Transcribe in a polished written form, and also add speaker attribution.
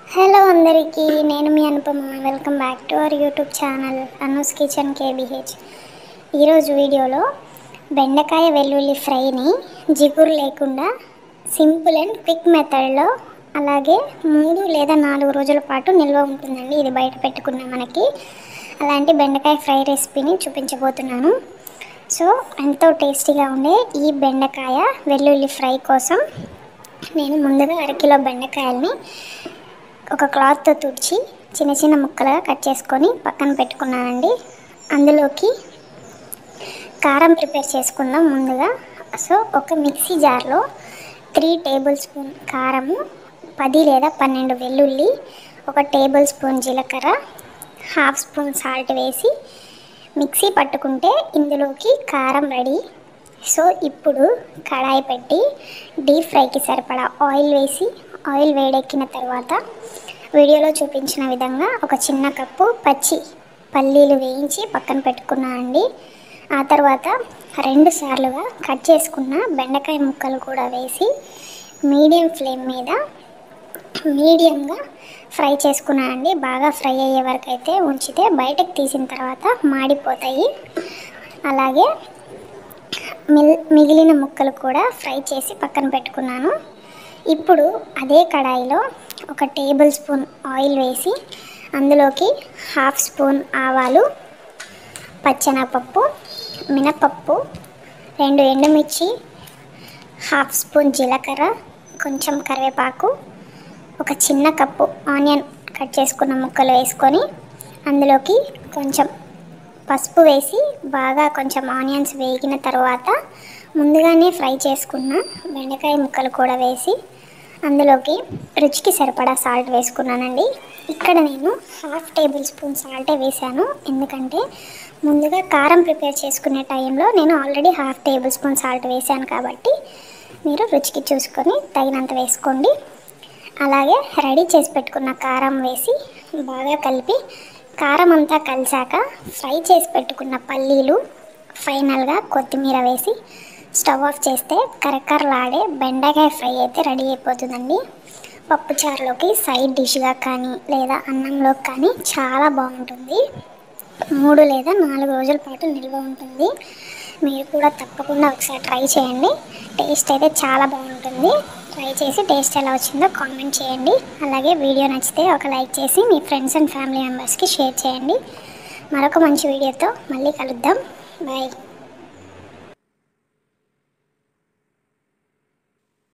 Speaker 1: Hello అందరికీ, నేను మీ Anupama. Welcome back to our YouTube channel Anu's kitchen KBH. ఈరోజు వీడియోలో బెండకాయ వెల్లుల్లి ఫ్రైని జిగురు లేకుండా సింపుల్ అండ్ క్విక్ మెథడ్లో, అలాగే 3 లేదా 4 రోజుల పాటు నిల్వ ఉంటుందండి. ఇది బయట పెట్టుకున్న మనకి అలాంటి బెండకాయ ఫ్రై రెసిపీని చూపించబోతున్నాను. సో ఎంతో టేస్టీగా ఉండే ఈ బెండకాయ వెల్లుల్లి ఫ్రై కోసం నేను ముందుగా 1 కిలో బెండకాయల్ని ఒక క్లాత్తో తుడిచి చిన్న చిన్న ముక్కలుగా కట్ చేసుకొని పక్కన పెట్టుకున్నానండి. అందులోకి కారం ప్రిపేర్ చేసుకుందాం ముందుగా. సో ఒక మిక్సీ జార్లో 3 టేబుల్ స్పూన్ కారము, 10 లేదా 12 వెల్లుల్లి, 1 టేబుల్ స్పూన్ జీలకర్ర, 1/2 స్పూన్ సాల్ట్ వేసి మిక్సీ పట్టుకుంటే ఇందులోకి కారం రెడీ. సో ఇప్పుడు కడాయి పెట్టి డీప్ ఫ్రైకి సరిపడా ఆయిల్ వేసి, ఆయిల్ వేడెక్కిన తర్వాత వీడియోలో చూపించిన విధంగా ఒక చిన్న కప్పు పచ్చి పల్లీలు వేయించి పక్కన పెట్టుకున్నానండి. ఆ తర్వాత 2 సార్లుగా కట్ చేసుకున్న బెండకాయ ముక్కలు కూడా వేసి మీడియం ఫ్లేమ్ మీద మీడియంగా ఫ్రై చేసుకున్నానండి. బాగా ఫ్రై అయ్యే వరకు అయితే ఉంచితే బయటకు తీసిన తర్వాత మాడిపోతాయి. అలాగే మిగిలిన ముక్కలు కూడా ఫ్రై చేసి పక్కన పెట్టుకున్నాను. ఇప్పుడు అదే కడాయిలో 1 టేబుల్ స్పూన్ ఆయిల్ వేసి అందులోకి 1/2 స్పూన్ ఆవాలు, పచ్చెనగపప్పు, మినపప్పు, 2 ఎండుమిర్చి, 1/2 స్పూన్ జీలకర్ర, కొంచెం కరివేపాకు, ఒక చిన్న కప్పు ఆనియన్ కట్ చేసుకున్న ముక్కలు వేసుకొని అందులోకి కొంచెం పసుపు వేసి బాగా కొంచెం ఆనియన్స్ వేగిన తర్వాత ముందుగానే ఫ్రై చేసుకున్న బెండకాయ ముక్కలు కూడా వేసి అందులోకి రుచికి సరిపడా సాల్ట్ వేసుకున్నానండి. ఇక్కడ నేను 1/2 టేబుల్ స్పూన్ సాల్టే వేసాను, ఎందుకంటే ముందుగా కారం ప్రిపేర్ చేసుకునే టైంలో నేను ఆల్రెడీ 1/2 టేబుల్ స్పూన్ సాల్ట్ వేసాను కాబట్టి మీరు రుచికి చూసుకొని తగినంత వేసుకోండి. అలాగే రెడీ చేసి పెట్టుకున్న కారం వేసి బాగా కలిపి కారం అంతా కలిసాక ఫ్రై చేసి పెట్టుకున్న పల్లీలు, ఫైనల్గా కొత్తిమీర వేసి స్టవ్ ఆఫ్ చేస్తే కరకరలాడే బెండకాయ ఫ్రై అయితే రెడీ అయిపోతుందండి. పప్పుచారులోకి సైడ్ డిష్గా కానీ లేదా అన్నంలోకి కానీ చాలా బాగుంటుంది. 3 లేదా 4 రోజుల పాటు నిల్వ ఉంటుంది. మీరు కూడా తప్పకుండా ఒకసారి ట్రై చేయండి. టేస్ట్ అయితే చాలా బాగుంటుంది. ట్రై చేసి టేస్ట్ ఎలా వచ్చిందో కామెంట్ చేయండి. అలాగే వీడియో నచ్చితే ఒక లైక్ చేసి మీ ఫ్రెండ్స్ అండ్ ఫ్యామిలీ మెంబర్స్కి షేర్ చేయండి. మరొక మంచి వీడియోతో మళ్ళీ కలుద్దాం. బాయ్.